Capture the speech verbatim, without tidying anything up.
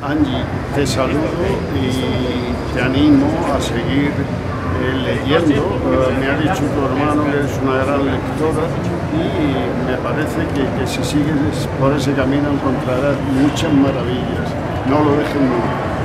Angie, te saludo y te animo a seguir eh, leyendo. Uh, me ha dicho tu hermano que eres una gran lectora y me parece que, que si sigues por ese camino encontrarás muchas maravillas. No lo dejes nunca.